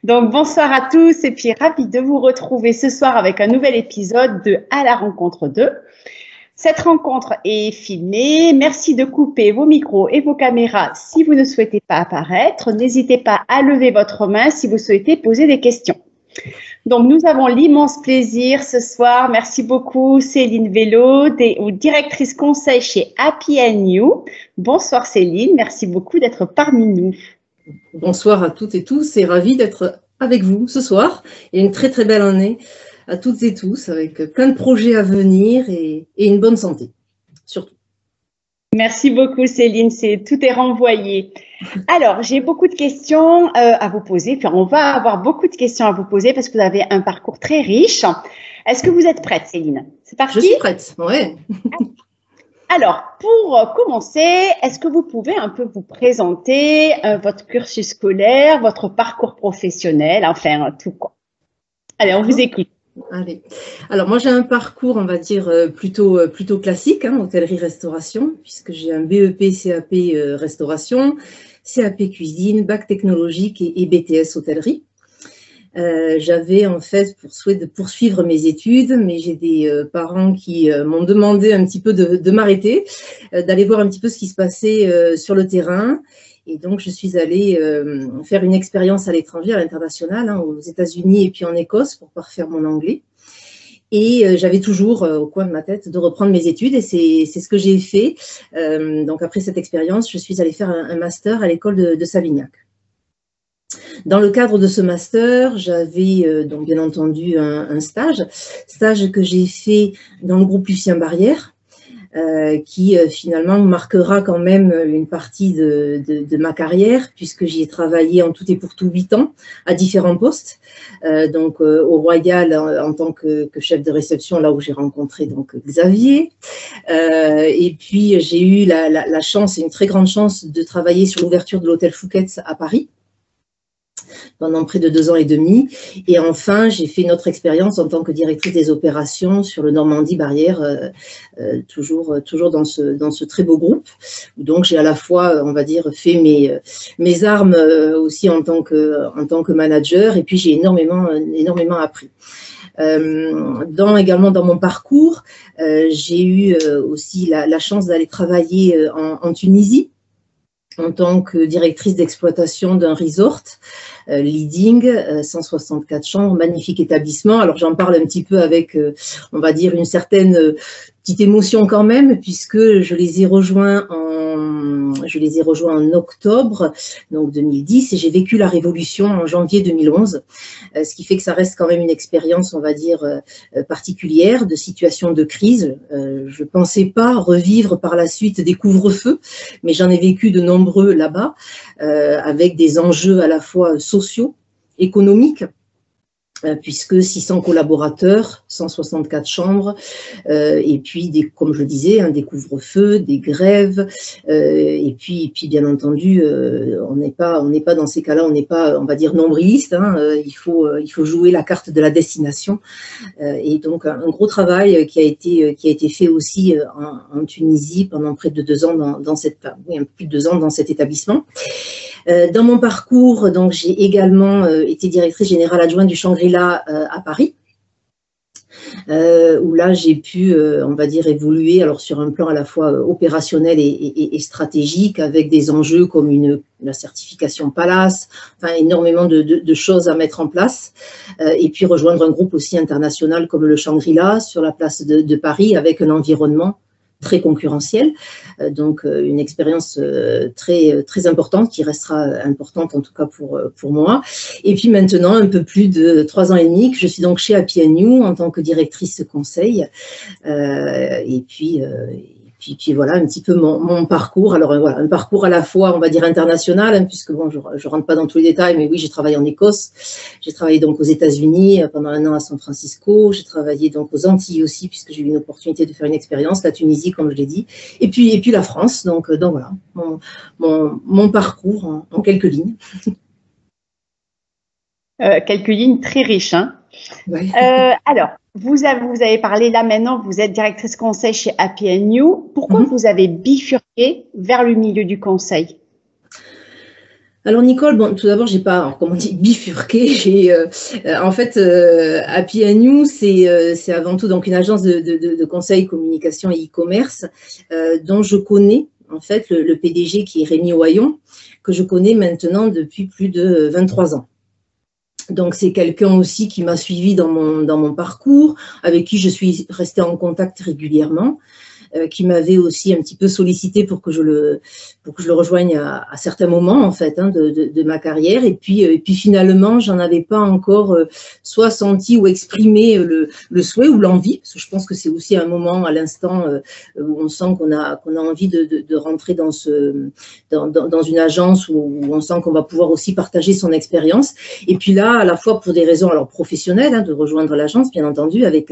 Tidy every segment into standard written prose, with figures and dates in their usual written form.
Donc, bonsoir à tous et puis ravi de vous retrouver ce soir avec un nouvel épisode de À la rencontre 2. Cette rencontre est filmée. Merci de couper vos micros et vos caméras si vous ne souhaitez pas apparaître. N'hésitez pas à lever votre main si vous souhaitez poser des questions. Donc, nous avons l'immense plaisir ce soir. Merci beaucoup Céline Vélo, directrice conseil chez Happy & You. Bonsoir Céline, merci beaucoup d'être parmi nous. Bonsoir à toutes et tous et ravi d'être avec vous ce soir et une très très belle année à toutes et tous avec plein de projets à venir et une bonne santé surtout. Merci beaucoup Céline, tout est renvoyé. Alors, j'ai beaucoup de questions à vous poser. Puis on va avoir beaucoup de questions à vous poser parce que vous avez un parcours très riche. Est-ce que vous êtes prête Céline? C'est parti? Je suis prête, ouais. Alors, pour commencer, est-ce que vous pouvez un peu vous présenter votre cursus scolaire, votre parcours professionnel, enfin tout quoi. Allez, on vous écoute. Allez. Alors moi j'ai un parcours, on va dire plutôt classique, hôtellerie-restauration, puisque j'ai un BEP, CAP restauration, CAP cuisine, bac technologique et BTS hôtellerie. J'avais en fait pour souhait de poursuivre mes études, mais j'ai des parents qui m'ont demandé un petit peu de m'arrêter, d'aller voir un petit peu ce qui se passait sur le terrain. Et donc, je suis allée faire une expérience à l'étranger, à l'international, aux États-Unis et puis en Écosse pour parfaire mon anglais. Et j'avais toujours au coin de ma tête de reprendre mes études et c'est ce que j'ai fait. Donc, après cette expérience, je suis allée faire un master à l'école de Savignac. Dans le cadre de ce master, j'avais donc bien entendu un stage que j'ai fait dans le groupe Lucien Barrière, qui finalement marquera quand même une partie de ma carrière, puisque j'y ai travaillé en tout et pour tout 8 ans à différents postes. Donc au Royal en tant que chef de réception, là où j'ai rencontré donc Xavier. Et puis j'ai eu la chance, et une très grande chance, de travailler sur l'ouverture de l'hôtel Fouquet's à Paris pendant près de 2 ans et demi. Et enfin, j'ai fait une autre expérience en tant que directrice des opérations sur le Normandie-Barrière, toujours dans ce très beau groupe. Donc, j'ai à la fois, on va dire, fait mes armes aussi en tant que manager, et puis j'ai énormément appris. Également dans mon parcours, j'ai eu aussi la chance d'aller travailler en Tunisie en tant que directrice d'exploitation d'un resort, Leading, 164 chambres, magnifique établissement. Alors j'en parle un petit peu avec, on va dire, une certaine petite émotion quand même, puisque je les ai rejoints en octobre donc 2010 et j'ai vécu la Révolution en janvier 2011, ce qui fait que ça reste quand même une expérience, on va dire, particulière, de situation de crise. Je ne pensais pas revivre par la suite des couvre-feux, mais j'en ai vécu de nombreux là-bas, avec des enjeux à la fois sociaux, économiques, puisque 600 collaborateurs, 164 chambres, et puis, comme je le disais, des couvre-feux, des grèves, et puis bien entendu, on n'est pas dans ces cas-là, on n'est pas, on va dire, nombriliste, il faut jouer la carte de la destination, et donc un gros travail qui a été fait aussi en Tunisie pendant près de 2 ans plus de 2 ans dans cet établissement. Dans mon parcours, donc j'ai également été directrice générale adjointe du Shangri-La à Paris, où là j'ai pu, on va dire, évoluer alors sur un plan à la fois opérationnel et stratégique, avec des enjeux comme la certification Palace, enfin énormément de choses à mettre en place, et puis rejoindre un groupe aussi international comme le Shangri-La sur la place de Paris, avec un environnement très concurrentiel, donc une expérience très importante, qui restera importante en tout cas pour moi. Et puis maintenant, un peu plus de 3 ans et demi que je suis donc chez Happy & You en tant que directrice conseil, et puis voilà un petit peu mon parcours. Alors voilà, un parcours à la fois, on va dire, international, puisque bon, je rentre pas dans tous les détails, mais oui, j'ai travaillé en Écosse, j'ai travaillé donc aux États-Unis pendant 1 an à San Francisco, j'ai travaillé donc aux Antilles aussi, puisque j'ai eu une opportunité de faire une expérience, la Tunisie, comme je l'ai dit, et puis la France. Donc voilà, mon parcours en quelques lignes. Quelques lignes très riches, hein. Ouais. Alors, vous avez parlé là maintenant, vous êtes directrice conseil chez Happy & You. Pourquoi vous avez bifurqué vers le milieu du conseil? Alors Nicole, bon, tout d'abord, j'ai pas, alors, comment on dit, bifurqué. En fait, Happy and You, c'est avant tout donc une agence de conseil, communication et e-commerce dont je connais en fait le PDG qui est Rémi Oyon, que je connais maintenant depuis plus de 23 ans. Donc c'est quelqu'un aussi qui m'a suivi dans mon parcours, avec qui je suis restée en contact régulièrement. Qui m'avait aussi un petit peu sollicité pour que je le rejoigne à certains moments en fait de ma carrière et puis finalement j'en avais pas encore soit senti ou exprimé le souhait ou l'envie, parce que je pense que c'est aussi un moment à l'instant où on sent qu'on a envie de rentrer dans une agence où on sent qu'on va pouvoir aussi partager son expérience, et puis là à la fois pour des raisons alors professionnelles de rejoindre l'agence bien entendu avec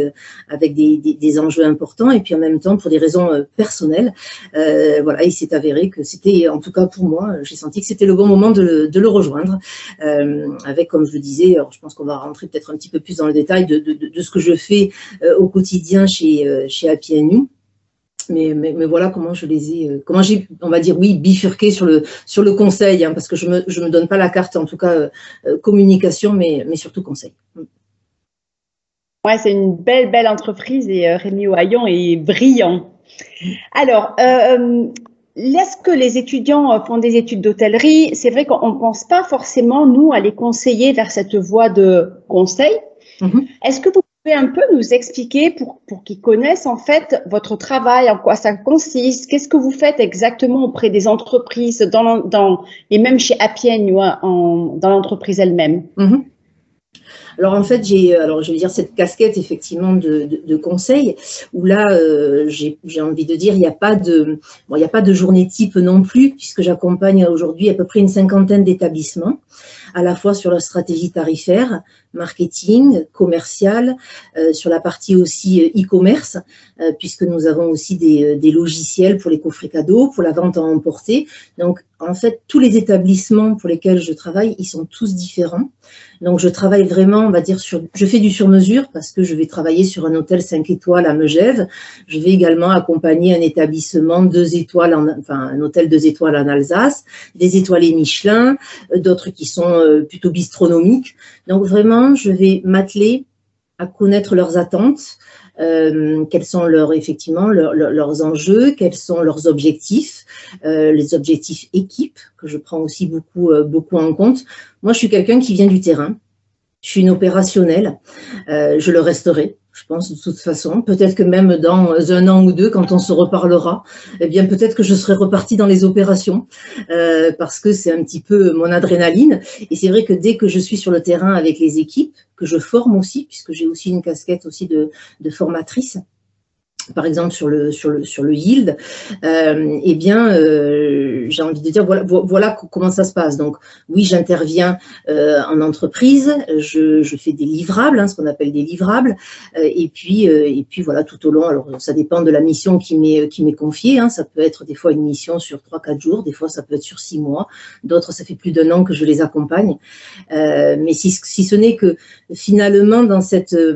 des enjeux importants, et puis en même temps pour des raisons personnelles, voilà, il s'est avéré que c'était, en tout cas pour moi, j'ai senti que c'était le bon moment de le rejoindre, avec, comme je le disais, alors je pense qu'on va rentrer peut-être un petit peu plus dans le détail de ce que je fais au quotidien chez Happy and You. Mais voilà comment je les ai, comment j'ai, on va dire, oui, bifurqué sur le conseil, parce que je me donne pas la carte, en tout cas communication, mais surtout conseil. Ouais, c'est une belle entreprise et Rémi Oyon est brillant. Alors, est-ce que les étudiants font des études d'hôtellerie? C'est vrai qu'on ne pense pas forcément, nous, à les conseiller vers cette voie de conseil. Est-ce que vous pouvez un peu nous expliquer, pour qu'ils connaissent en fait votre travail, en quoi ça consiste, qu'est-ce que vous faites exactement auprès des entreprises et même chez Happy and You, dans l'entreprise elle-même? Alors en fait, je vais dire cette casquette effectivement de conseil, où là, j'ai envie de dire, il n'y a pas de journée type non plus, puisque j'accompagne aujourd'hui à peu près une 50aine d'établissements, à la fois sur leur stratégie tarifaire, marketing, commercial, sur la partie aussi e-commerce, puisque nous avons aussi des logiciels pour les coffrets cadeaux, pour la vente à emporter. Donc, en fait, tous les établissements pour lesquels je travaille, ils sont tous différents. Donc, je travaille vraiment, on va dire, je fais du sur-mesure parce que je vais travailler sur un hôtel 5 étoiles à Megève. Je vais également accompagner un établissement 2 étoiles, un hôtel 2 étoiles en Alsace, des étoilés Michelin, d'autres qui sont plutôt bistronomiques. Donc, vraiment, je vais m'atteler à connaître leurs attentes, quels sont leurs enjeux, quels sont leurs objectifs, les objectifs équipe que je prends aussi beaucoup en compte. Moi, je suis quelqu'un qui vient du terrain, je suis une opérationnelle, je le resterai, je pense de toute façon. Peut-être que même dans 1 an ou 2, quand on se reparlera, eh bien peut-être que je serai repartie dans les opérations, parce que c'est un petit peu mon adrénaline. Et c'est vrai que dès que je suis sur le terrain avec les équipes, que je forme aussi, puisque j'ai aussi une casquette aussi de formatrice, par exemple sur le yield, eh bien, j'ai envie de dire, voilà comment ça se passe. Donc, oui, j'interviens en entreprise, je fais des livrables, ce qu'on appelle des livrables, et puis voilà, tout au long, alors ça dépend de la mission qui m'est confiée, ça peut être des fois une mission sur 3-4 jours, des fois ça peut être sur 6 mois, d'autres ça fait plus d'1 an que je les accompagne, mais si ce n'est que finalement dans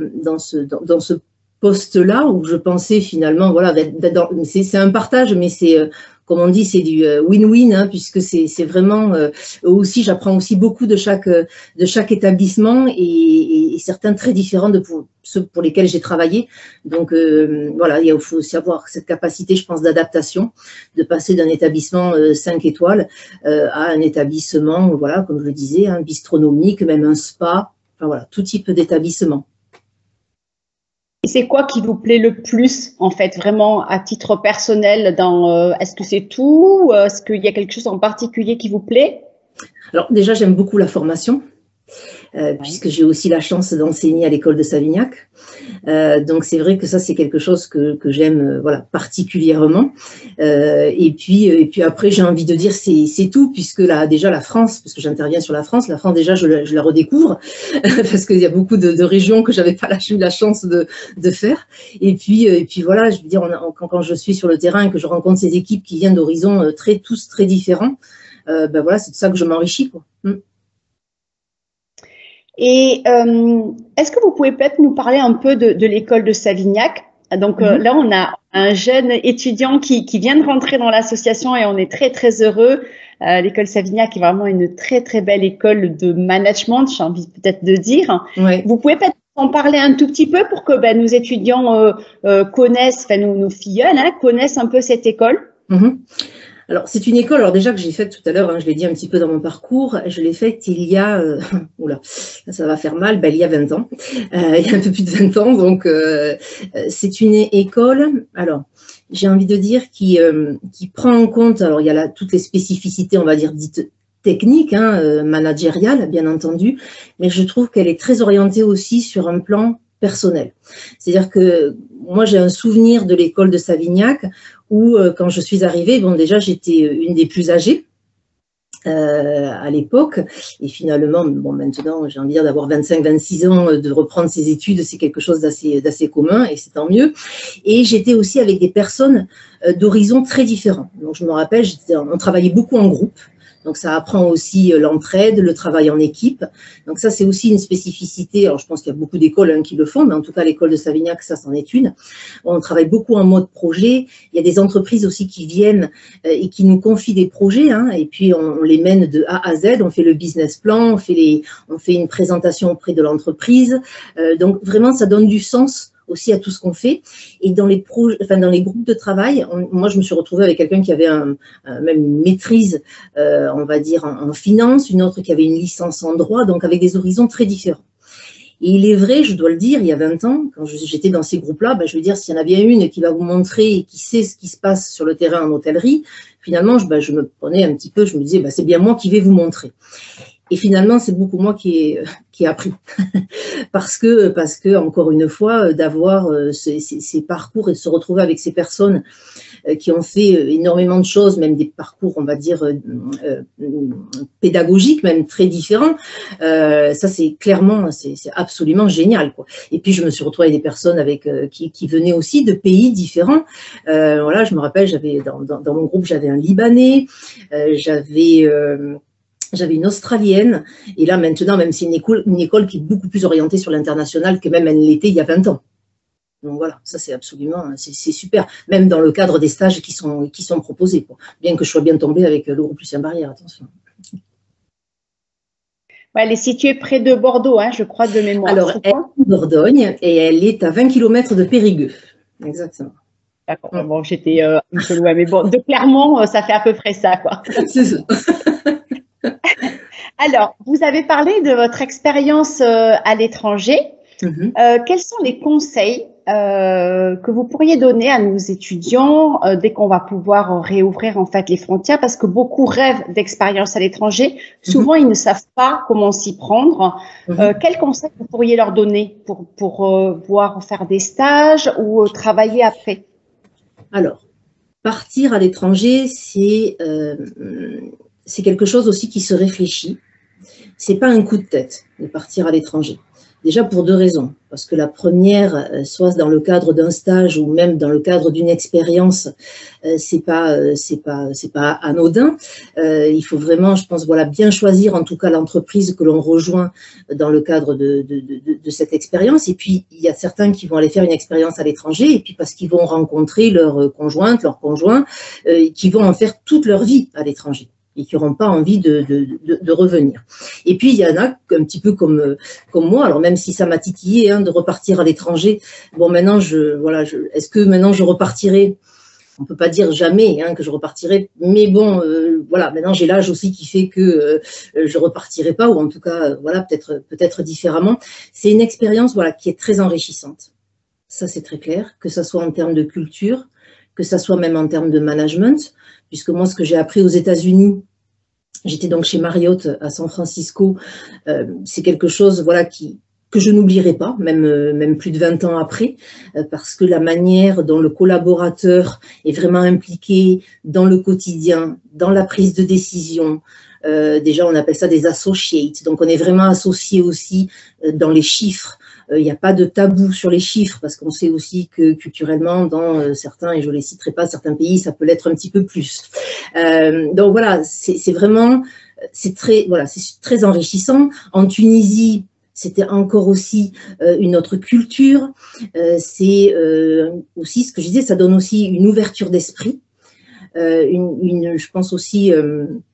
ce poste-là, où je pensais finalement, voilà, c'est un partage, mais c'est, comme on dit, c'est du win-win, puisque c'est vraiment, aussi, j'apprends aussi beaucoup de chaque établissement, et certains très différents de ceux pour lesquels j'ai travaillé. Donc, voilà, il faut aussi avoir cette capacité, je pense, d'adaptation, de passer d'un établissement 5 étoiles à un établissement, voilà, comme je le disais, bistronomique, même un spa, enfin voilà, tout type d'établissement. Et c'est quoi qui vous plaît le plus, en fait, vraiment à titre personnel est-ce que c'est tout? Est-ce qu'il y a quelque chose en particulier qui vous plaît? Alors déjà, j'aime beaucoup la formation, puisque j'ai aussi la chance d'enseigner à l'école de Savignac. Donc c'est vrai que ça, c'est quelque chose que j'aime voilà, particulièrement. Et puis après, j'ai envie de dire, c'est tout, puisque là, déjà la France, parce que j'interviens sur la France déjà, je la redécouvre, parce qu'il y a beaucoup de régions que j'avais pas eu la chance de faire. Et puis voilà, je veux dire, quand je suis sur le terrain et que je rencontre ces équipes qui viennent d'horizons tous très différents, ben voilà, c'est de ça que je m'enrichis, quoi. Et est-ce que vous pouvez peut-être nous parler un peu de l'école de Savignac? Donc là, on a un jeune étudiant qui vient de rentrer dans l'association et on est très, très heureux. L'école Savignac est vraiment une très, très belle école de management, j'ai envie peut-être de dire. Ouais. Vous pouvez peut-être en parler un tout petit peu pour que nos étudiants connaissent, enfin nos filleuls, connaissent un peu cette école. Alors, c'est une école, alors déjà que j'ai faite tout à l'heure, je l'ai dit un petit peu dans mon parcours, je l'ai faite il y a, oula, ça va faire mal, il y a 20 ans, il y a un peu plus de 20 ans, donc c'est une école, alors, j'ai envie de dire, qui prend en compte, alors il y a là toutes les spécificités, on va dire, dites techniques, managériales, bien entendu, mais je trouve qu'elle est très orientée aussi sur un plan personnel. C'est-à-dire que moi, j'ai un souvenir de l'école de Savignac où, quand je suis arrivée, bon, déjà, j'étais une des plus âgées à l'époque. Et finalement, bon, maintenant, j'ai envie de dire d'avoir 25-26 ans, de reprendre ses études, c'est quelque chose d'assez commun et c'est tant mieux. Et j'étais aussi avec des personnes d'horizons très différents. Donc, je me rappelle, on travaillait beaucoup en groupe. Donc, ça apprend aussi l'entraide, le travail en équipe. Donc, ça, c'est aussi une spécificité. Alors, je pense qu'il y a beaucoup d'écoles qui le font, mais en tout cas, l'école de Savignac, ça, c'en est une. On travaille beaucoup en mode projet. Il y a des entreprises aussi qui viennent et qui nous confient des projets, et puis on les mène de A à Z. On fait le business plan, on fait une présentation auprès de l'entreprise. Donc, vraiment, ça donne du sens aussi à tout ce qu'on fait. Et dans les groupes de travail, moi, je me suis retrouvée avec quelqu'un qui avait même une maîtrise, on va dire, en finance, une autre qui avait une licence en droit, donc avec des horizons très différents. Et il est vrai, je dois le dire, il y a 20 ans, quand j'étais dans ces groupes-là, je veux dire, s'il y en a bien une qui va vous montrer et qui sait ce qui se passe sur le terrain en hôtellerie, finalement, je me prenais un petit peu, je me disais, c'est bien moi qui vais vous montrer. Et finalement, c'est beaucoup moi qui ai appris. parce que, encore une fois, d'avoir ces parcours et de se retrouver avec ces personnes qui ont fait énormément de choses, même des parcours, on va dire, pédagogiques, même très différents, ça, c'est clairement, c'est absolument génial, quoi. Et puis, je me suis retrouvée avec des personnes qui venaient aussi de pays différents. Voilà, je me rappelle, j'avais dans mon groupe, j'avais un Libanais, j'avais une Australienne, et là maintenant, même c'est une école qui est beaucoup plus orientée sur l'international que même elle l'était il y a 20 ans. Donc voilà, ça c'est absolument, c'est super, même dans le cadre des stages qui sont proposés, quoi. Bien que je sois bien tombée avec le groupe Lucien Barrière, attention. Ouais, elle est située près de Bordeaux, je crois, de mémoire. Alors, elle est en Dordogne et elle est à 20 km de Périgueux, exactement. D'accord, bon, j'étais un peu loin, mais bon, de Clermont, ça fait à peu près ça, quoi. C'est ça. Alors, vous avez parlé de votre expérience à l'étranger. Quels sont les conseils que vous pourriez donner à nos étudiants dès qu'on va pouvoir réouvrir en fait les frontières, parce que beaucoup rêvent d'expérience à l'étranger. Souvent, ils ne savent pas comment s'y prendre. Quels conseils vous pourriez leur donner pour pouvoir faire des stages ou travailler après? Alors, partir à l'étranger, c'est quelque chose aussi qui se réfléchit. C'est pas un coup de tête de partir à l'étranger. Déjà pour deux raisons. Parce que la première, soit dans le cadre d'un stage ou même dans le cadre d'une expérience, c'est pas anodin. Il faut vraiment, je pense, voilà, bien choisir en tout cas l'entreprise que l'on rejoint dans le cadre de cette expérience. Et puis il y a certains qui vont aller faire une expérience à l'étranger et puis parce qu'ils vont rencontrer leur conjointe, leur conjoint, qui vont en faire toute leur vie à l'étranger et qui n'auront pas envie de revenir. Et puis, il y en a un petit peu comme moi, alors même si ça m'a titillé de repartir à l'étranger, bon, maintenant, est-ce que maintenant je repartirai? On ne peut pas dire jamais que je repartirai, mais bon, voilà, maintenant j'ai l'âge aussi qui fait que je ne repartirai pas, ou en tout cas, voilà, peut-être différemment. C'est une expérience voilà, qui est très enrichissante. Ça, c'est très clair, que ce soit en termes de culture, que ce soit même en termes de management, puisque moi, ce que j'ai appris aux États-Unis, j'étais donc chez Marriott à San Francisco, c'est quelque chose voilà, que je n'oublierai pas, même plus de 20 ans après, parce que la manière dont le collaborateur est vraiment impliqué dans le quotidien, dans la prise de décision, déjà on appelle ça des associates, donc on est vraiment associé aussi dans les chiffres. Il n'y a pas de tabou sur les chiffres parce qu'on sait aussi que culturellement, dans certains, et je ne les citerai pas, certains pays, ça peut l'être un petit peu plus. Donc voilà, c'est vraiment, c'est très enrichissant. En Tunisie, c'était encore aussi une autre culture. C'est aussi ce que je disais, ça donne aussi une ouverture d'esprit. Je pense aussi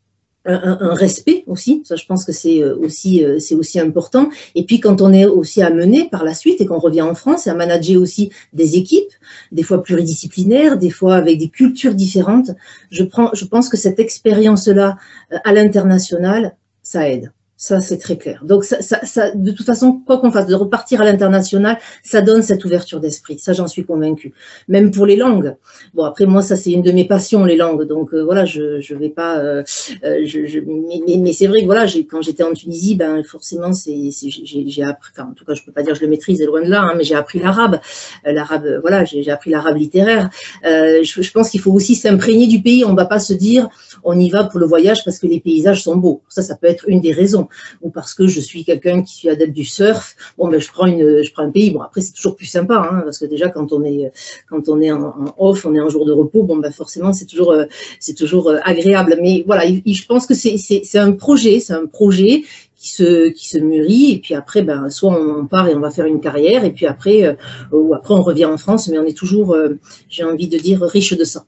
un respect aussi, ça je pense que c'est aussi important. Et puis quand on est aussi amené par la suite et qu'on revient en France, à manager aussi des équipes, des fois pluridisciplinaires, des fois avec des cultures différentes, je pense que cette expérience-là à l'international, ça aide. Ça, c'est très clair. Donc, de toute façon, quoi qu'on fasse, de repartir à l'international, ça donne cette ouverture d'esprit. Ça, j'en suis convaincue. Même pour les langues. Bon, après, moi, ça, c'est une de mes passions, les langues. Donc, voilà, je vais pas... mais c'est vrai que, voilà, quand j'étais en Tunisie, ben, forcément, j'ai appris... Enfin, en tout cas, je peux pas dire que je le maîtrise, loin de là, hein, mais j'ai appris l'arabe. Voilà, j'ai appris l'arabe littéraire. Je pense qu'il faut aussi s'imprégner du pays. On va pas se dire, on y va pour le voyage parce que les paysages sont beaux. Ça peut être une des raisons. Ou parce que je suis quelqu'un qui suis adepte du surf, bon ben je prends un pays. Bon après c'est toujours plus sympa, hein, parce que déjà quand on est en off, on est en jour de repos, bon ben forcément c'est toujours agréable. Mais voilà, je pense que c'est un projet qui se mûrit, et puis après ben soit on part et on va faire une carrière, et puis après ou après on revient en France, mais on est toujours, j'ai envie de dire, riche de ça.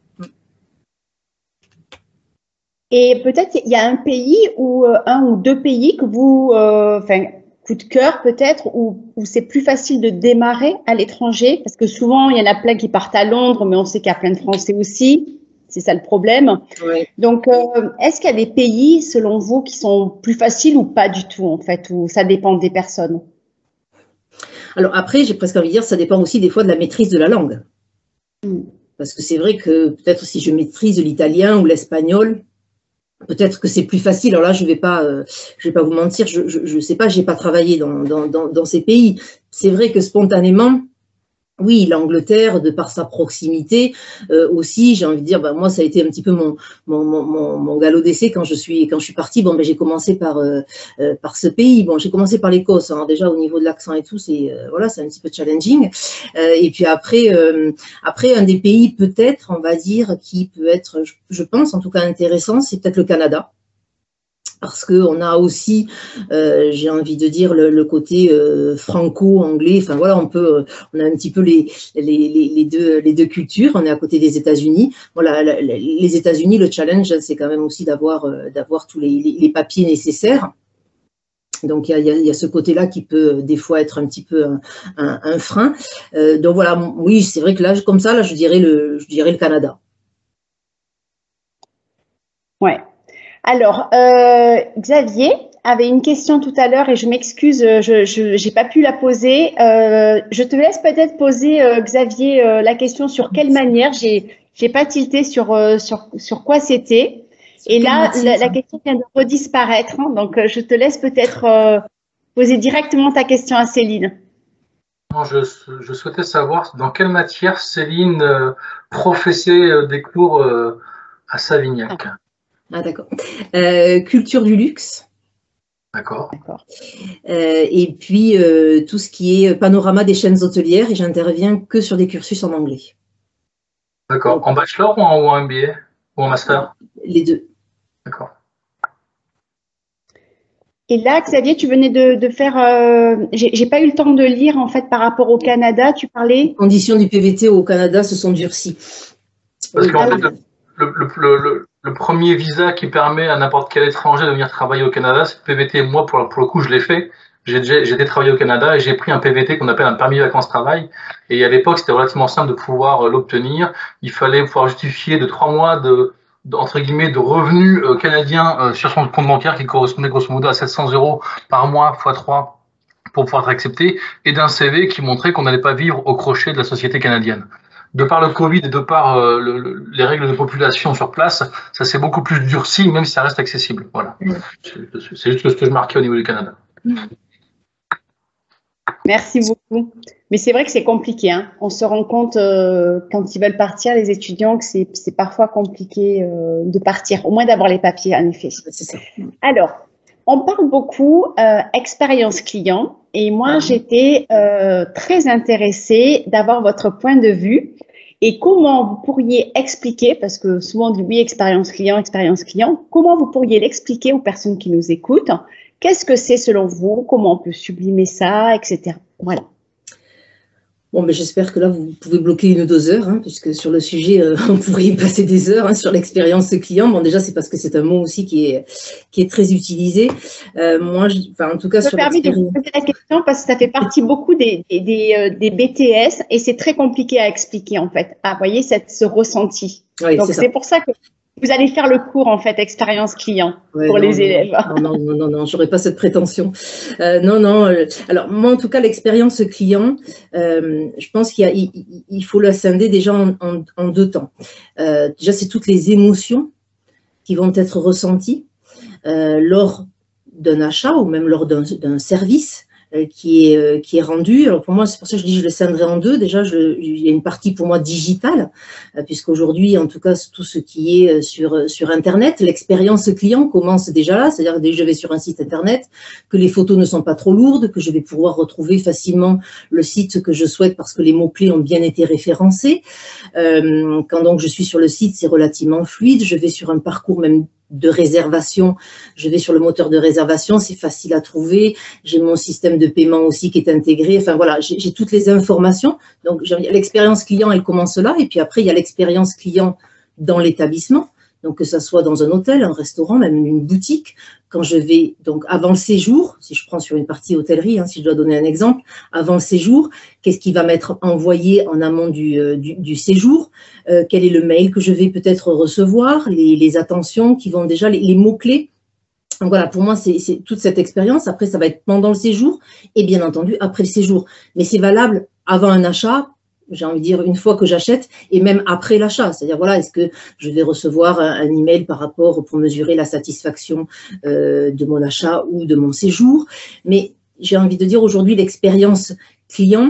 Et peut-être il y a un pays ou un ou deux pays que vous, coup de cœur peut-être, où c'est plus facile de démarrer à l'étranger, parce que souvent il y en a plein qui partent à Londres, mais on sait qu'il y a plein de Français aussi, c'est ça le problème. Oui. Donc, est-ce qu'il y a des pays, selon vous, qui sont plus faciles ou pas du tout, en fait, ou ça dépend des personnes? Alors après, j'ai presque envie de dire, ça dépend aussi des fois de la maîtrise de la langue. Parce que c'est vrai que peut-être si je maîtrise l'italien ou l'espagnol, peut-être que c'est plus facile. Alors là, je vais pas vous mentir, je sais pas, j'ai pas travaillé dans ces pays. C'est vrai que spontanément, oui, l'Angleterre, de par sa proximité, aussi, j'ai envie de dire, bah, moi, ça a été un petit peu mon galop d'essai quand je suis partie. Bon, ben, j'ai commencé par ce pays. Bon, j'ai commencé par l'Écosse. Alors déjà, au niveau de l'accent et tout, c'est voilà, c'est un petit peu challenging. Et puis après, un des pays peut-être, on va dire, qui peut être, je pense, en tout cas intéressant, c'est peut-être le Canada. Parce qu'on a aussi, j'ai envie de dire, le côté franco-anglais. Enfin voilà, on a un petit peu les deux cultures. On est à côté des États-Unis. Voilà, les États-Unis, le challenge, c'est quand même aussi d'avoir tous les papiers nécessaires. Donc il y a ce côté-là qui peut des fois être un petit peu un frein. Donc voilà, oui, c'est vrai que là, comme ça, là, je dirais le Canada. Ouais. Alors, Xavier avait une question tout à l'heure et je m'excuse, je n'ai pas pu la poser. Je te laisse peut-être poser, Xavier, la question sur quelle manière. J'ai pas tilté sur quoi c'était. Et là, la question vient de redisparaître. Hein, donc, je te laisse peut-être poser directement ta question à Céline. Non, je souhaitais savoir dans quelle matière Céline professait des cours à Savignac. Ah d'accord. Culture du luxe. D'accord. Et puis tout ce qui est panorama des chaînes hôtelières, et j'interviens que sur des cursus en anglais. D'accord. En bachelor ou en MBA ou en master? Les deux. D'accord. Et là, Xavier, tu venais de faire. J'ai pas eu le temps de lire en fait par rapport au Canada. Tu parlais. Les conditions du PVT au Canada se sont durcies. Parce qu'en fait, le premier visa qui permet à n'importe quel étranger de venir travailler au Canada, c'est le PVT. Moi, pour le coup, je l'ai fait. J'ai été travailler au Canada et j'ai pris un PVT qu'on appelle un permis de vacances-travail. Et à l'époque, c'était relativement simple de pouvoir l'obtenir. Il fallait pouvoir justifier de 3 mois entre guillemets, de revenus canadiens sur son compte bancaire qui correspondait grosso modo à 700 € par mois x 3 pour pouvoir être accepté, et d'un CV qui montrait qu'on n'allait pas vivre au crochet de la société canadienne. De par le Covid et de par les règles de population sur place, ça s'est beaucoup plus durci, même si ça reste accessible. Voilà. C'est juste ce que je marquais au niveau du Canada. Merci beaucoup. Mais c'est vrai que c'est compliqué. Hein. On se rend compte quand ils veulent partir, les étudiants, que c'est parfois compliqué de partir, au moins d'avoir les papiers, en effet. C'est ça. Alors, on parle beaucoup expérience client, et moi, j'étais très intéressée d'avoir votre point de vue et comment vous pourriez expliquer, parce que souvent on dit oui, expérience client, comment vous pourriez l'expliquer aux personnes qui nous écoutent? Qu'est-ce que c'est selon vous? Comment on peut sublimer ça, etc. Voilà. Bon, mais j'espère que là, vous pouvez bloquer 1 ou 2 heures, hein, puisque sur le sujet, on pourrait y passer des heures, hein, sur l'expérience client. Bon, déjà, c'est parce que c'est un mot aussi qui est très utilisé. Moi, enfin, en tout cas, Je me sur permets de vous poser la question parce que ça fait partie beaucoup des BTS et c'est très compliqué à expliquer, en fait. Ah, vous voyez, ce ressenti. Oui, donc, c'est pour ça que vous allez faire le cours, en fait, expérience client pour les élèves. Non, j'aurais pas cette prétention. Alors, moi, en tout cas, l'expérience client, je pense qu'il faut la scinder déjà en 2 temps. Déjà, c'est toutes les émotions qui vont être ressenties lors d'un achat ou même lors d'un service qui est rendu. Alors pour moi, c'est pour ça que je dis que je le scinderai en 2. Déjà, il y a une partie pour moi digitale, puisqu'aujourd'hui, en tout cas, tout ce qui est sur Internet, l'expérience client commence déjà là. C'est-à-dire que dès que je vais sur un site Internet, que les photos ne sont pas trop lourdes, que je vais pouvoir retrouver facilement le site que je souhaite parce que les mots-clés ont bien été référencés. Quand donc je suis sur le site, c'est relativement fluide. Je vais sur un parcours même de réservation, je vais sur le moteur de réservation, c'est facile à trouver, j'ai mon système de paiement aussi qui est intégré, enfin voilà, j'ai toutes les informations. Donc l'expérience client, elle commence là, et puis après il y a l'expérience client dans l'établissement, donc que ça soit dans un hôtel, un restaurant, même une boutique. Quand je vais, donc avant le séjour, si je prends sur une partie hôtellerie, hein, si je dois donner un exemple, avant le séjour, qu'est-ce qui va m'être envoyé en amont du séjour, quel est le mail que je vais peut-être recevoir, les attentions qui vont déjà, les mots-clés. Donc voilà, pour moi, c'est toute cette expérience. Après, ça va être pendant le séjour et bien entendu après le séjour. Mais c'est valable avant un achat, j'ai envie de dire, une fois que j'achète et même après l'achat. C'est-à-dire, voilà, est-ce que je vais recevoir un email par rapport pour mesurer la satisfaction de mon achat ou de mon séjour. Mais j'ai envie de dire, aujourd'hui, l'expérience client,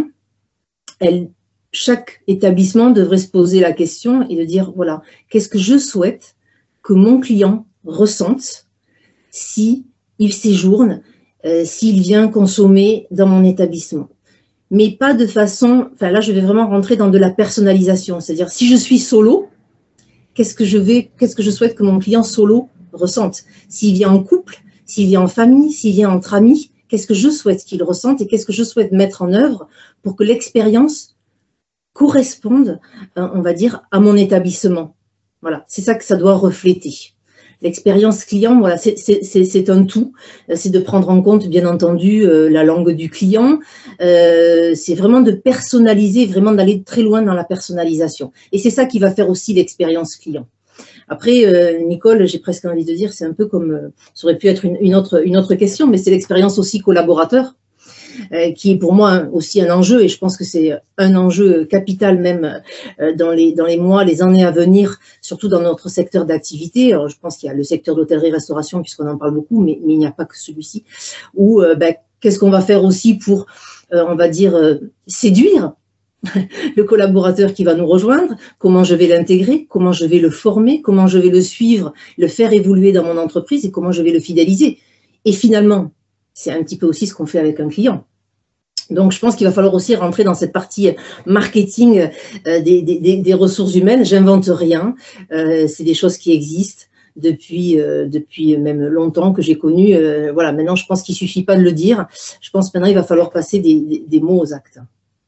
chaque établissement devrait se poser la question et de dire, voilà, qu'est-ce que je souhaite que mon client ressente s'il séjourne, s'il vient consommer dans mon établissement. Mais pas de façon, enfin là je vais vraiment rentrer dans de la personnalisation, c'est-à-dire si je suis solo, qu'est-ce que je souhaite que mon client solo ressente? S'il vient en couple, s'il vient en famille, s'il vient entre amis, qu'est-ce que je souhaite qu'il ressente et qu'est-ce que je souhaite mettre en œuvre pour que l'expérience corresponde, on va dire, à mon établissement. Voilà, c'est ça que ça doit refléter. L'expérience client, voilà, c'est un tout. C'est de prendre en compte, bien entendu, la langue du client. C'est vraiment de personnaliser, vraiment d'aller très loin dans la personnalisation. Et c'est ça qui va faire aussi l'expérience client. Après, Nicole, j'ai presque envie de dire, c'est un peu comme, ça aurait pu être une autre question, mais c'est l'expérience aussi collaborateur. Qui est pour moi aussi un enjeu, et je pense que c'est un enjeu capital même dans les mois, les années à venir, surtout dans notre secteur d'activité. Alors, je pense qu'il y a le secteur d'hôtellerie-restauration, puisqu'on en parle beaucoup, mais il n'y a pas que celui-ci, où qu'est-ce qu'on va faire aussi pour, on va dire, séduire le collaborateur qui va nous rejoindre, comment je vais l'intégrer, comment je vais le former, comment je vais le suivre, le faire évoluer dans mon entreprise et comment je vais le fidéliser. Et finalement, c'est un petit peu aussi ce qu'on fait avec un client. Donc, je pense qu'il va falloir aussi rentrer dans cette partie marketing des ressources humaines. J'invente rien. C'est des choses qui existent depuis même longtemps que j'ai connu. Voilà. Maintenant, je pense qu'il ne suffit pas de le dire. Je pense maintenant, il va falloir passer des mots aux actes.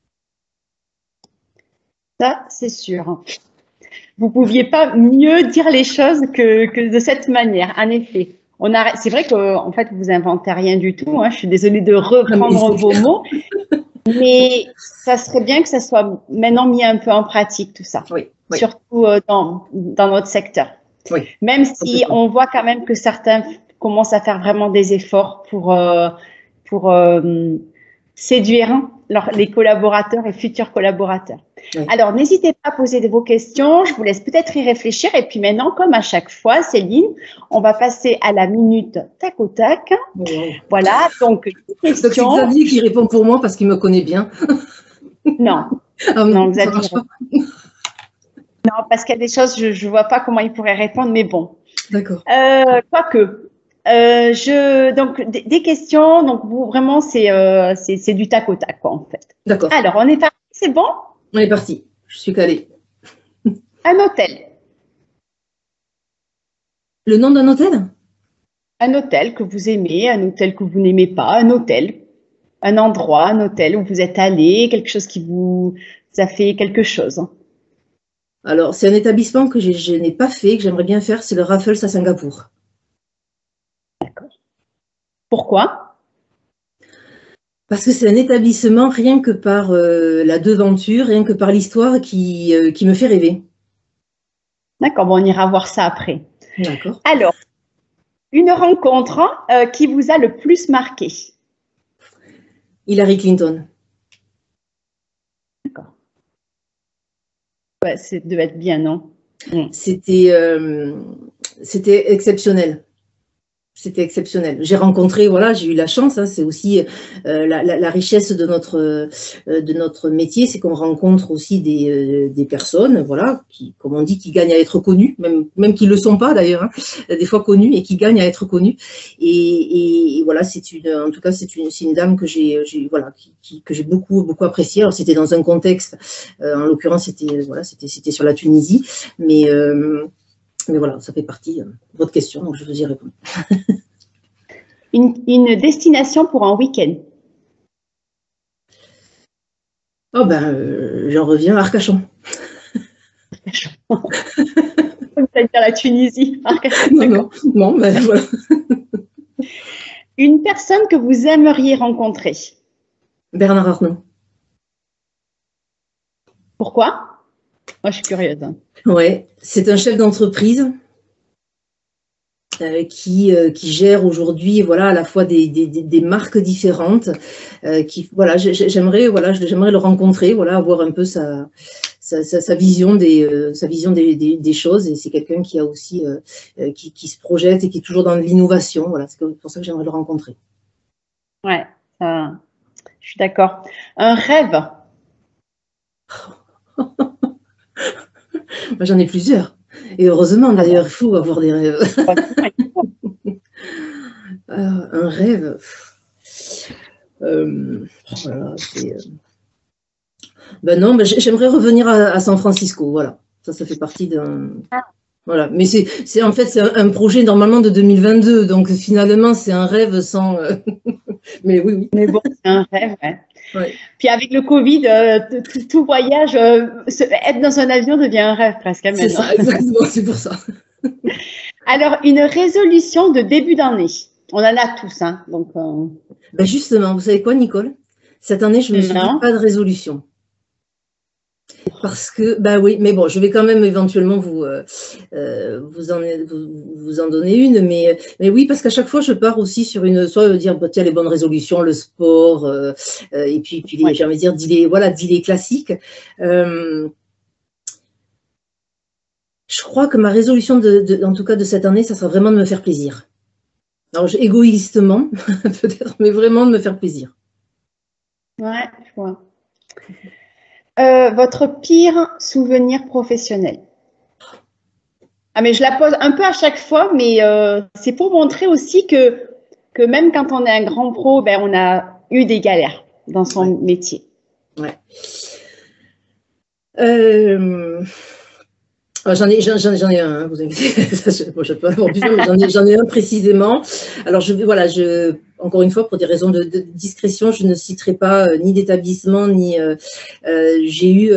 Ça, c'est sûr. Vous ne pouviez pas mieux dire les choses que de cette manière, en effet. C'est vrai qu'en fait, vous inventez rien du tout. Hein. Je suis désolée de reprendre vos mots, mais ça serait bien que ça soit maintenant mis un peu en pratique, tout ça. Oui. Surtout dans notre secteur. Oui. Même si on voit quand même que certains commencent à faire vraiment des efforts pour séduire les collaborateurs et futurs collaborateurs. Oui. Alors, n'hésitez pas à poser vos questions. Je vous laisse peut-être y réfléchir. Et puis maintenant, comme à chaque fois, Céline, on va passer à la minute tac au tac. Oui. Voilà, donc, questions. C'est Xavier qui répond pour moi parce qu'il me connaît bien. Non. Non, Xavier. Non, parce qu'il y a des choses, je ne vois pas comment il pourrait répondre, mais bon. D'accord. Quoique. Donc, des questions, donc vous, vraiment, c'est du tac au tac, quoi, en fait. D'accord. Alors, on est parti, c'est bon? On est parti, je suis calée. Un hôtel. Le nom d'un hôtel? Un hôtel que vous aimez, un hôtel que vous n'aimez pas, un hôtel. un endroit, un hôtel où vous êtes allé, quelque chose qui vous a fait quelque chose. Alors, c'est un établissement que je n'ai pas fait, que j'aimerais bien faire, c'est le Raffles à Singapour. D'accord. Pourquoi? Parce que c'est un établissement, rien que par la devanture, rien que par l'histoire qui me fait rêver. D'accord, bon, on ira voir ça après. D'accord. Alors, une rencontre qui vous a le plus marqué? Hillary Clinton. D'accord. Ouais, ça devait être bien, non? C'était exceptionnel. C'était exceptionnel. J'ai rencontré, voilà, j'ai eu la chance, hein, c'est aussi la richesse de notre métier, c'est qu'on rencontre aussi des personnes, voilà, qui, comme on dit, qui gagnent à être connues, même qui ne le sont pas d'ailleurs, hein, des fois connues et qui gagnent à être connues. Et voilà, en tout cas, c'est une dame que j'ai beaucoup appréciée. Alors c'était dans un contexte, en l'occurrence, c'était sur la Tunisie, mais voilà, ça fait partie de votre question, donc je vous y réponds. Une destination pour un week-end? Oh ben, j'en reviens à Arcachon. C'est-à-dire la Tunisie. Non, mais voilà. Une personne que vous aimeriez rencontrer? Bernard Arnault. Pourquoi? Moi, je suis curieuse. Ouais, c'est un chef d'entreprise qui gère aujourd'hui, voilà, à la fois des marques différentes. J'aimerais le rencontrer, voilà, avoir un peu sa vision des choses. Et c'est quelqu'un qui a aussi qui se projette et qui est toujours dans l'innovation. Voilà, c'est pour ça que j'aimerais le rencontrer. Ouais, je suis d'accord. Un rêve? Moi, j'en ai plusieurs. Et heureusement, d'ailleurs, il faut avoir des rêves. Un rêve. Voilà, non, j'aimerais revenir à San Francisco. Voilà, ça fait partie d'un. Voilà, mais c'est en fait un projet normalement de 2022, donc finalement c'est un rêve sans. Mais oui. Mais bon, c'est un rêve. Ouais. Ouais. Puis avec le Covid, tout voyage, être dans un avion devient un rêve presque. C'est ça, exactement, c'est pour ça. Alors, une résolution de début d'année. On en a tous, hein. Donc. Ben justement, vous savez quoi, Nicole? Cette année, je me suis dit pas de résolution. Parce que, bah oui, mais bon, je vais quand même éventuellement vous en donner une, mais oui, parce qu'à chaque fois, je pars aussi sur soit dire, bah, tiens, les bonnes résolutions, le sport, et puis j'ai envie de dire, d'idées classiques. Je crois que ma résolution, en tout cas de cette année, ça sera vraiment de me faire plaisir. Alors, égoïstement, peut-être, mais vraiment de me faire plaisir. Ouais, je vois. Votre pire souvenir professionnel? Ah, mais je la pose un peu à chaque fois, mais c'est pour montrer aussi que même quand on est un grand pro, ben, on a eu des galères dans son métier. Ouais. J'en ai un, vous inquiétez, je peux avoir plusieurs, mais j'en ai un précisément. Alors, encore une fois, pour des raisons de discrétion, je ne citerai pas ni d'établissement, ni. J'ai eu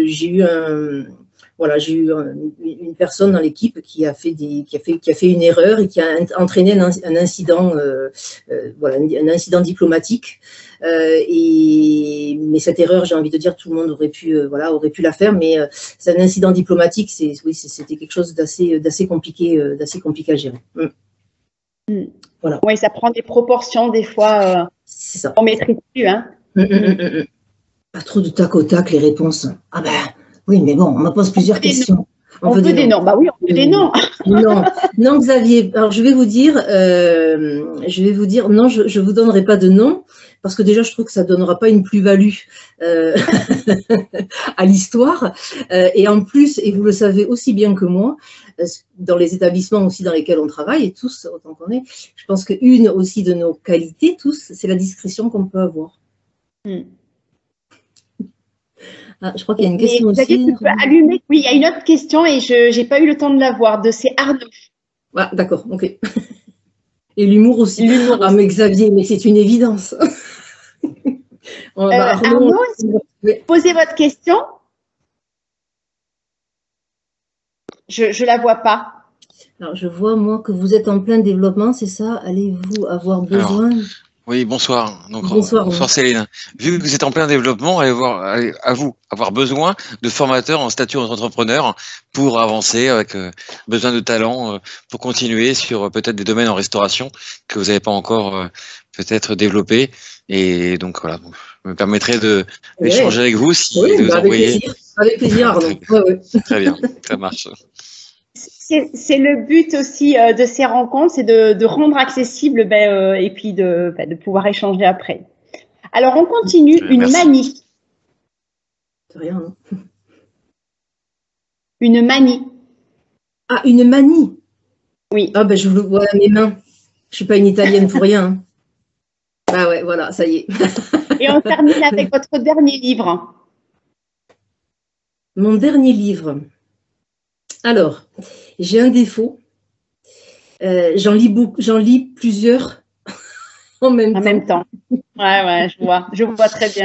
une personne dans l'équipe qui a fait une erreur et qui a entraîné un incident, un incident diplomatique. Mais cette erreur, j'ai envie de dire, tout le monde aurait pu la faire, mais c'est un incident diplomatique, c'était quelque chose d'assez compliqué à gérer. Voilà. Oui, ça prend des proportions des fois. C'est ça. On maîtrise plus, hein. Pas trop de tac au tac les réponses. Ah ben oui, mais bon, on me pose plusieurs questions. On veut des noms. Bah oui, on veut des noms. Non, Xavier. Alors je vais vous dire, non, je vous donnerai pas de nom. Parce que déjà, je trouve que ça ne donnera pas une plus-value à l'histoire. Et en plus, et vous le savez aussi bien que moi, dans les établissements aussi dans lesquels on travaille, et tous, autant qu'on est, je pense qu'une aussi de nos qualités, tous, c'est la discrétion qu'on peut avoir. Ah, je crois qu'il y a une question aussi. Tu peux allumer. Oui, il y a une autre question et je n'ai pas eu le temps de la voir. C'est Arnaud. Ah, d'accord, ok. Et l'humour aussi. Ah, mais Xavier, mais c'est une évidence. Arnaud, posez votre question. Je ne la vois pas. Alors, je vois, moi, que vous êtes en plein développement, c'est ça? Allez-vous avoir besoin? Oui, bonsoir. Donc, bonsoir Céline. Vu que vous êtes en plein développement, allez-vous avoir besoin de formateurs en statut d'entrepreneur pour avancer avec besoin de talent pour continuer sur peut-être des domaines en restauration que vous n'avez pas encore peut-être développés. Et donc, voilà, je me permettrai d'échanger avec vous si vous envoyez. Avec plaisir, Arnaud. Très bien, ça marche. C'est le but aussi de ces rencontres, c'est de rendre accessible et puis de pouvoir échanger après. Alors, on continue. Une manie. C'est rien. Hein. Une manie. Ah, une manie. Oui. Ah, ben je vous vois à mes mains. Je ne suis pas une Italienne pour rien. Hein. Ah ouais, voilà, ça y est. Et on termine avec votre dernier livre. Mon dernier livre. Alors, j'ai un défaut. J'en lis plusieurs en même temps. Ouais, je vois très bien.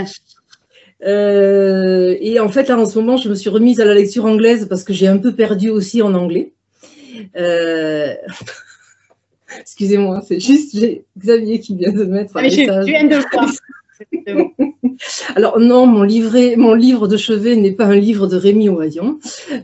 Et en fait, là, en ce moment, je me suis remise à la lecture anglaise parce que j'ai un peu perdu aussi en anglais. Excusez-moi, c'est juste Xavier qui vient de mettre un message. Je viens de le voir. Alors non, mon livre de chevet n'est pas un livre de Rémi Ohayon.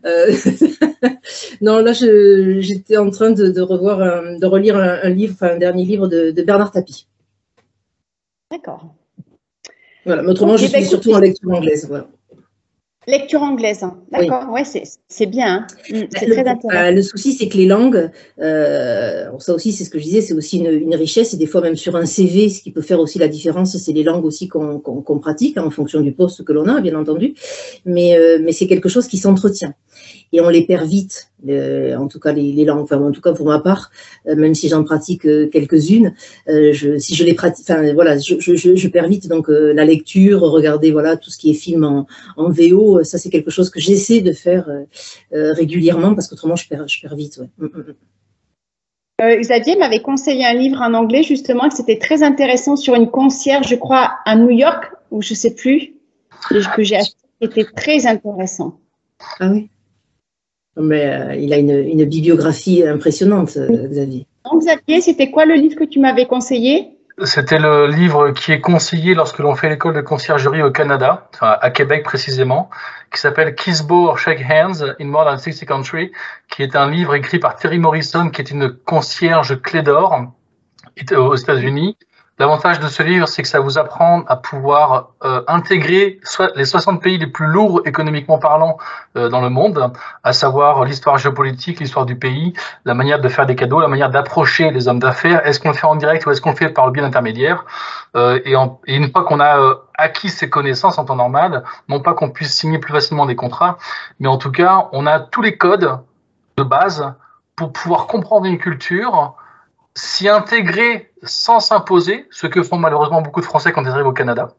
Non, là, j'étais en train de relire un dernier livre de Bernard Tapie. D'accord. Voilà, mais autrement, je suis surtout en lecture anglaise. Voilà. Lecture anglaise, d'accord, oui. Ouais, c'est bien, hein. C'est très intéressant. Le souci, c'est que les langues, ça aussi, c'est ce que je disais, c'est aussi une richesse, et des fois même sur un CV, ce qui peut faire aussi la différence, c'est les langues aussi qu'on pratique, hein, en fonction du poste que l'on a, bien entendu, mais c'est quelque chose qui s'entretient. Et on les perd vite, en tout cas les langues, enfin en tout cas pour ma part, même si j'en pratique quelques-unes, si je les pratique, enfin voilà, je perds vite donc la lecture, regarder voilà tout ce qui est film en VO, ça c'est quelque chose que j'essaie de faire régulièrement parce qu'autrement je perds vite. Ouais. Xavier m'avait conseillé un livre en anglais justement que c'était très intéressant sur une concierge, je crois à New York ou je sais plus, que j'ai acheté, c'était très intéressant. Ah oui. Mais il a une bibliographie impressionnante, Xavier. Donc, Xavier, c'était quoi le livre que tu m'avais conseillé? C'était le livre qui est conseillé lorsque l'on fait l'école de conciergerie au Canada, enfin à Québec précisément, qui s'appelle Kiss Bow or Shake Hands in More Than 60 Countries, qui est un livre écrit par Terry Morrison, qui est une concierge clé d'or aux États-Unis. L'avantage de ce livre, c'est que ça vous apprend à pouvoir intégrer les 60 pays les plus lourds économiquement parlant dans le monde, à savoir l'histoire géopolitique, l'histoire du pays, la manière de faire des cadeaux, la manière d'approcher les hommes d'affaires. Est-ce qu'on le fait en direct ou est-ce qu'on le fait par le biais d'intermédiaires et une fois qu'on a acquis ces connaissances en temps normal, non pas qu'on puisse signer plus facilement des contrats, mais en tout cas, on a tous les codes de base pour pouvoir comprendre une culture, s'y intégrer sans s'imposer, ce que font malheureusement beaucoup de Français quand ils arrivent au Canada,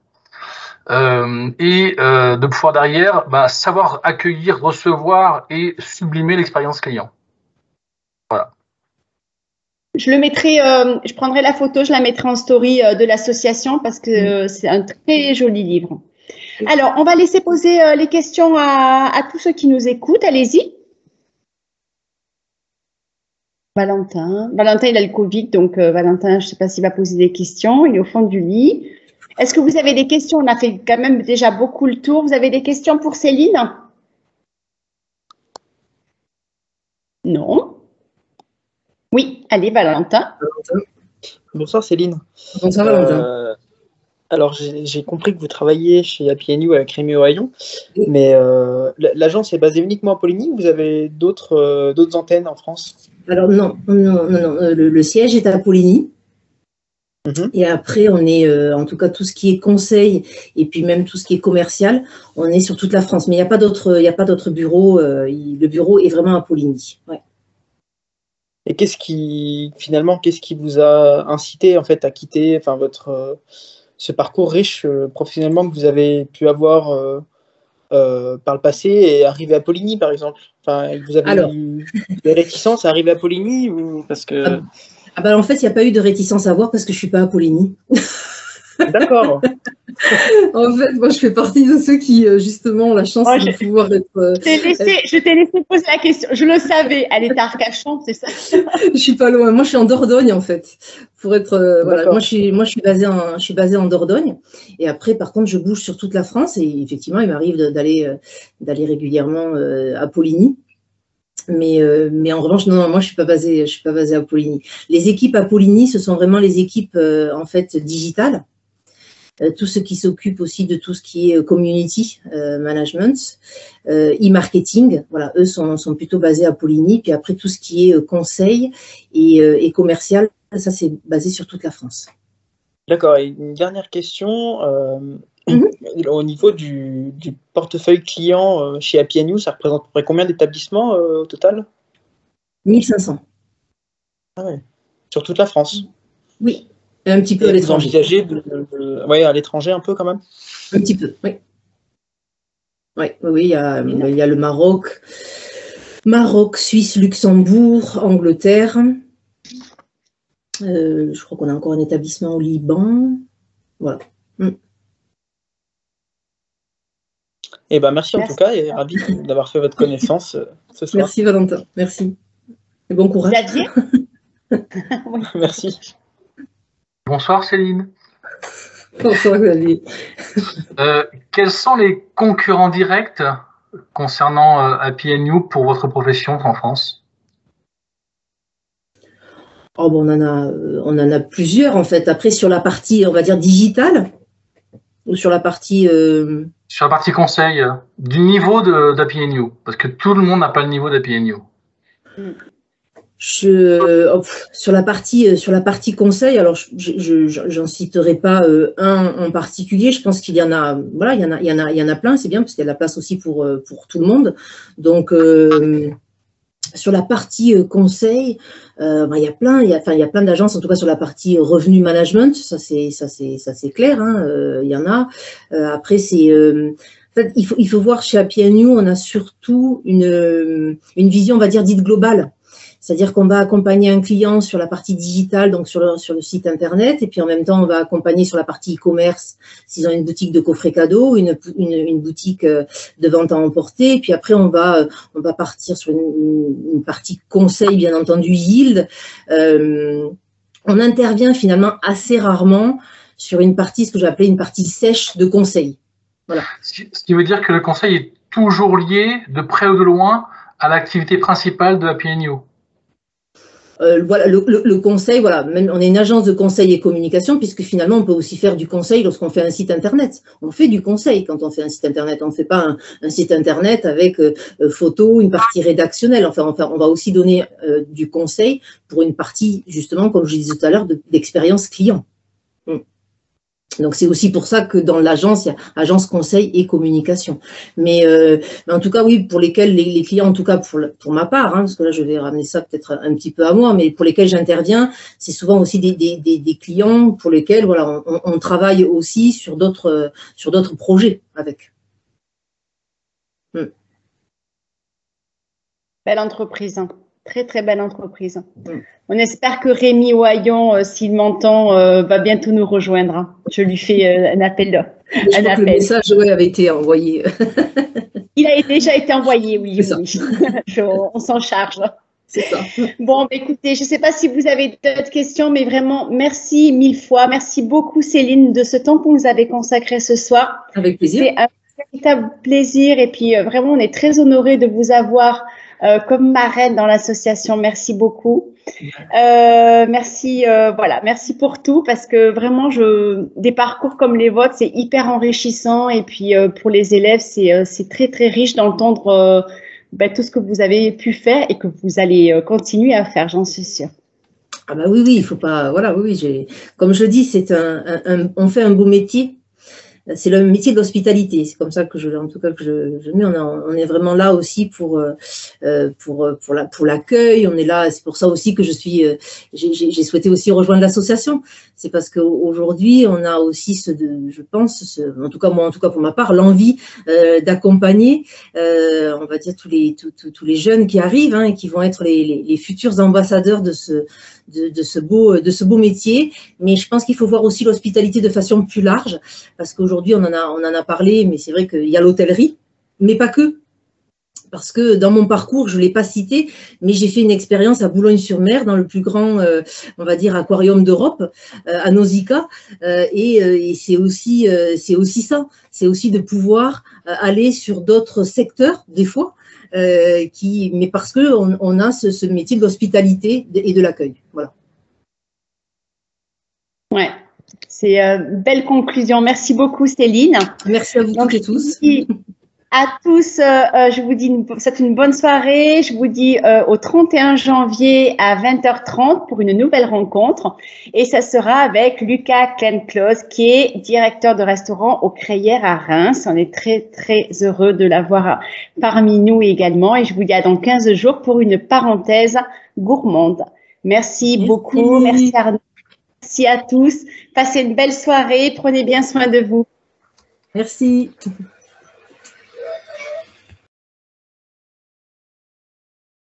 de pouvoir derrière savoir accueillir, recevoir et sublimer l'expérience client. Voilà. Je le mettrai, je prendrai la photo, je la mettrai en story de l'association parce que c'est un très joli livre. Alors, on va laisser poser les questions à tous ceux qui nous écoutent. Allez-y. Valentin, il a le Covid, donc Valentin, je ne sais pas s'il va poser des questions. Il est au fond du lit. Est-ce que vous avez des questions? On a fait quand même déjà beaucoup le tour. Vous avez des questions pour Céline? Non. Oui, allez, Valentin. Bonsoir Céline. Bonsoir Valentin. Alors, j'ai compris que vous travaillez chez Happy & You avec Rémi Ohayon, mais l'agence est basée uniquement à Poligny ou vous avez d'autres antennes en France? Alors non. Le siège est à Poligny. Et après, on est, en tout cas, tout ce qui est conseil et puis même tout ce qui est commercial, on est sur toute la France. Mais il n'y a pas d'autres bureaux. Le bureau est vraiment à Poligny. Ouais. Et qu'est-ce qui vous a incité en fait à quitter, ce parcours riche professionnellement que vous avez pu avoir par le passé et arriver à Poligny, par exemple? Enfin, vous avez eu des réticences à arriver à Poligny ou parce que... en fait, il n'y a pas eu de réticence à voir parce que je ne suis pas à Poligny. D'accord. En fait, moi, je fais partie de ceux qui, justement, ont la chance de pouvoir être… Je t'ai laissé poser la question. Je le savais. Elle est à Arcachon, c'est ça? Je suis pas loin. Moi, je suis en Dordogne, en fait. Pour être… voilà. Moi, je suis basée en Dordogne. Et après, par contre, je bouge sur toute la France. Et effectivement, il m'arrive d'aller régulièrement à Poligny. Mais en revanche, non, moi, je suis pas basée à Poligny. Les équipes à Poligny, ce sont vraiment les équipes, en fait, digitales. Tous ceux qui s'occupent aussi de tout ce qui est community management, e-marketing, voilà, eux sont plutôt basés à Poligny. Puis après, tout ce qui est conseil et commercial, ça, c'est basé sur toute la France. D'accord. Et une dernière question. Au niveau du portefeuille client chez Happy & You, ça représente à peu près combien d'établissements au total? 1500. Ah ouais. Sur toute la France? Oui. Et un petit peu à l'étranger. Vous envisagez à l'étranger un peu quand même? Un petit peu, oui. Oui, il y a le Maroc, Suisse, Luxembourg, Angleterre. Je crois qu'on a encore un établissement au Liban. Voilà. Eh ben, merci en tout cas et ravi d'avoir fait votre connaissance ce soir. Merci Valentin, merci. Et bon courage. Xavier. Merci. Bonsoir Céline. Bonsoir Xavier. Quels sont les concurrents directs concernant Happy & You pour votre profession en France? Oh, bon, on en a plusieurs en fait. Après, sur la partie, on va dire, digitale ou sur la partie… Sur la partie conseil, du niveau d'Happy & You, parce que tout le monde n'a pas le niveau d'Happy & You. Sur la partie conseil, alors j'en citerai pas un en particulier. Je pense qu'il y en a, voilà, il y en a plein. C'est bien parce qu'il y a de la place aussi pour tout le monde. Donc sur la partie conseil, il y a plein d'agences, en tout cas sur la partie revenu management, ça c'est clair, hein, il y en a. Après en fait, il faut voir chez Happy & You, on a surtout une vision, on va dire, dite globale. C'est-à-dire qu'on va accompagner un client sur la partie digitale, donc sur le site internet, et puis en même temps, on va accompagner sur la partie e-commerce, s'ils ont une boutique de coffret cadeau, une boutique de vente à emporter, et puis après, on va partir sur une partie conseil, bien entendu, yield. On intervient finalement assez rarement sur une partie, ce que j'appelais une partie sèche de conseil. Voilà. Ce qui veut dire que le conseil est toujours lié, de près ou de loin, à l'activité principale de Happy & You. Voilà, le conseil, voilà, même on est une agence de conseil et communication, puisque finalement on peut aussi faire du conseil lorsqu'on fait un site internet. On fait du conseil quand on fait un site internet. On ne fait pas un site internet avec photo, une partie rédactionnelle. Enfin, on va aussi donner du conseil pour une partie, justement, comme je disais tout à l'heure, d'expérience client. Donc, c'est aussi pour ça que dans l'agence, il y a agence conseil et communication. Mais en tout cas, oui, pour lesquels les clients, en tout cas pour ma part, hein, parce que là, je vais ramener ça peut-être un petit peu à moi, mais pour lesquels j'interviens, c'est souvent aussi des clients pour lesquels voilà, on travaille aussi sur d'autres projets avec. Belle entreprise, hein. Très, très belle entreprise. On espère que Rémi Oyon, s'il m'entend, va bientôt nous rejoindre. Hein. Je lui fais un appel. Le message avait été envoyé. Il a déjà été envoyé, oui. On s'en charge. C'est ça. Bon, écoutez, je ne sais pas si vous avez d'autres questions, mais vraiment, merci 1000 fois. Merci beaucoup, Céline, de ce temps que vous nous avez consacré ce soir. Avec plaisir. C'est un véritable plaisir. Et puis, vraiment, on est très honorés de vous avoir comme marraine dans l'association. Merci beaucoup. Merci, voilà, merci pour tout parce que vraiment, des parcours comme les vôtres, c'est hyper enrichissant et puis pour les élèves, c'est très très riche d'entendre tout ce que vous avez pu faire et que vous allez continuer à faire, j'en suis sûre. Ah bah oui, il faut pas, voilà, oui, comme je dis, on fait un beau métier. C'est le métier de l'hospitalité, c'est comme ça que je mets. On est vraiment là aussi pour l'accueil. On est là, c'est pour ça aussi que j'ai souhaité aussi rejoindre l'association. C'est parce qu'aujourd'hui, on a aussi je pense, en tout cas pour ma part, l'envie d'accompagner, on va dire tous les jeunes qui arrivent et qui vont être les futurs ambassadeurs de de ce beau métier. Mais je pense qu'il faut voir aussi l'hospitalité de façon plus large, parce qu'aujourd'hui, on en a parlé, mais c'est vrai qu'il y a l'hôtellerie, mais pas que. Parce que dans mon parcours, je ne l'ai pas cité, mais j'ai fait une expérience à Boulogne-sur-Mer, dans le plus grand, on va dire, aquarium d'Europe, à Nausicaa. Et c'est aussi ça, c'est aussi de pouvoir aller sur d'autres secteurs, des fois, mais parce qu'on a ce métier de l'hospitalité et de l'accueil. Voilà. Ouais, c'est une belle conclusion. Merci beaucoup, Céline. Merci à vous toutes et tous. À tous, je vous dis c'est une bonne soirée. Je vous dis au 31 janvier à 20h30 pour une nouvelle rencontre. Et ça sera avec Lucas Klein-Close, qui est directeur de restaurant au Crayères à Reims. On est très, très heureux de l'avoir parmi nous également. Et je vous dis à dans 15 jours pour une parenthèse gourmande. Merci beaucoup. Merci Arnaud. Merci à tous. Passez une belle soirée. Prenez bien soin de vous. Merci.